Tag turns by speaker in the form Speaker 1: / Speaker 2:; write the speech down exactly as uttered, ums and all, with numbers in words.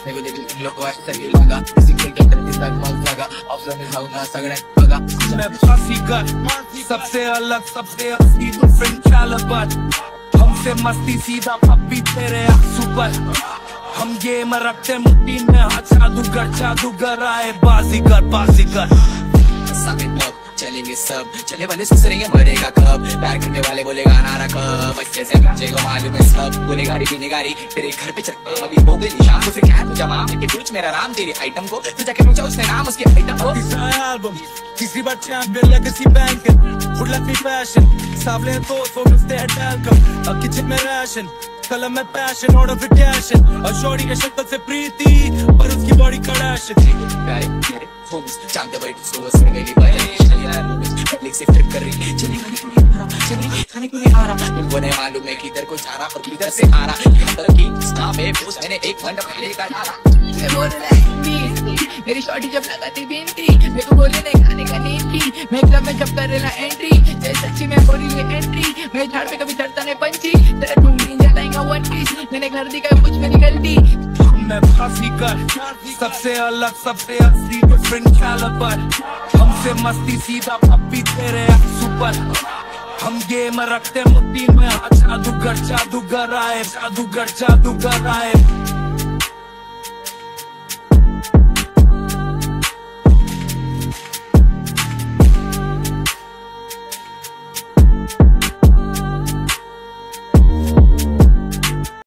Speaker 1: मेरे को देख लोग को ऐसे लगा किसी के अंदर इस तक मौत लगा ऑप्शन में जाऊंगा सगळ्यात बघा
Speaker 2: मैं फांसी का सबसे अलग सबसे असली डिफरेंट कैलिबर हमसे मस्ती सीधा पप्पी तेरे आंसू पर हम गेम रखते मुट्ठी में हाथ जादूगर जादूगर आए बाजीगर बाजीगर
Speaker 1: साबित लोग चलेंगे सब चले वाले सुसरेंगे मरेगा कब प्यार करने वाले बोलेगा नारा कब बच्चे से बच्चे को मालूम है सब गुनेगारी पीनेगारी तेरे घर पे चलते अभी हो गई निशान तो फिर क्या है तुझा माम के पूछ मेरा नाम तेरे आइटम को तू जाके पूछा उसने नाम उसके आइटम को
Speaker 2: एल्बम तीसरी बार champion legacy bank would like me fashion सावले तो सो मिस्टर एल्कम अ किचन में राशन कलम में पैशन ऑर्डर फिर कैशन और शॉर्टी के शक्ल से प्रीति पर उसकी बॉडी कड़ाशन
Speaker 1: प्यारे प्यारे फोन्स चांद बैठ सो सो मेरी बात पब्लिक से फ्लिप कर रही चली वाली को नहीं आ रहा चली खाने को नहीं आ रहा तुमको नहीं मालूम है किधर को जा रहा और किधर से आ रहा मतलब कि स्टाफ है पोस्ट मैंने एक घंटा पहले का डाला मैं बोल रहा है मेरी शॉर्टी जब लगाती बीनती मेरे को बोले नहीं खाने का नींद की मैं क्लब में जब कर रहा एंट्री जैसे सच्ची मैं बोली ये एंट्री मैं झाड़ पे कभी चढ़ता नहीं पंची तेरा ढूंढ नहीं जाता वन पीस मैंने घर दिखाया कुछ मेरी गलती
Speaker 2: मैं फांसी कर सबसे अलग सबसे असली डिफरेंट कैलिबर हमसे मस्ती सीधा पप्पी तेरे आंसू पर हम गेम रखते मुट्ठी में जादूगर जादूगर आए जादूगर जादूगर आए